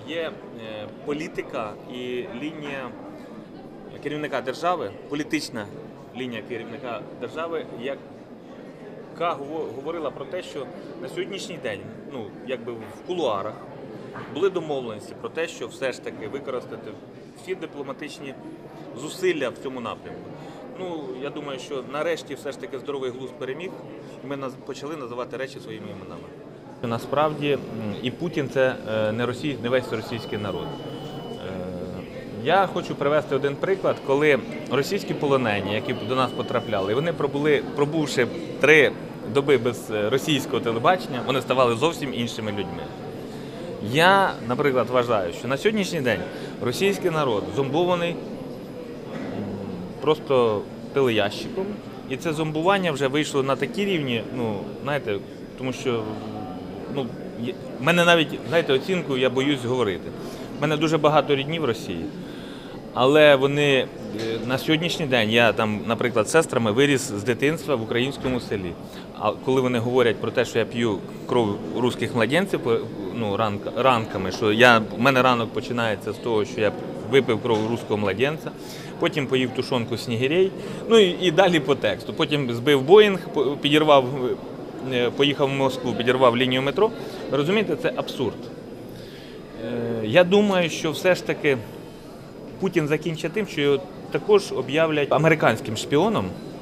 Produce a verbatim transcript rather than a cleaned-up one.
є політика і лінія керівника держави, політична лінія керівника держави, яка говорила про те, що на сьогоднішній день, ну, якби в кулуарах, були домовленості про те, що все ж таки використати всі дипломатичні зусилля в цьому напрямку. Ну, я думаю, що нарешті все ж таки здоровий глузд переміг, і ми почали називати речі своїми іменами. Насправді і Путін – це не, Росій, не весь російський народ. Я хочу привести один приклад, коли російські полонені, які до нас потрапляли, вони пробули, пробувши три доби без російського телебачення, вони ставали зовсім іншими людьми. Я, наприклад, вважаю, що на сьогоднішній день російський народ зомбований просто пилоящиком, і це зомбування вже вийшло на такі рівні, ну, знаєте, тому що, ну, в мене навіть, знаєте, оцінку я боюсь говорити. У мене дуже багато рідні в Росії, але вони на сьогоднішній день, я там, наприклад, з сестрами виріс з дитинства в українському селі. А коли вони говорять про те, що я п'ю кров русських младенців, ну, ранк, ранками, що я, у мене ранок починається з того, що я випив кров руського младенця, потім поїв тушонку снігирей, ну і, і далі по тексту. Потім збив Боїнг, підірвав, поїхав в Москву, підірвав лінію метро. Розумієте, це абсурд. Я думаю, що все ж таки Путін закінчить тим, що його також об'являть американським шпіоном,